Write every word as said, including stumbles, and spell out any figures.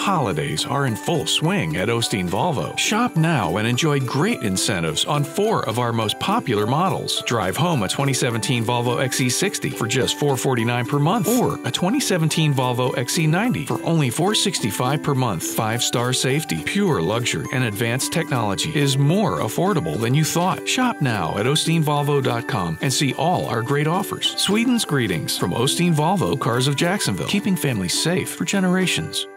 holidays are in full swing at Osteen Volvo. Shop now and enjoy great incentives on four of our most popular models. Drive home a twenty seventeen Volvo X C sixty for just four hundred forty-nine dollars per month, or a twenty seventeen Volvo X C ninety for only four hundred sixty-five dollars per month. Five-star safety, pure luxury, and advanced technology is more affordable than you thought. Shop now at Osteen Volvo dot com and see all our great offers. Sweden's greetings from Osteen Volvo Cars of Jacksonville, keeping families safe for generations.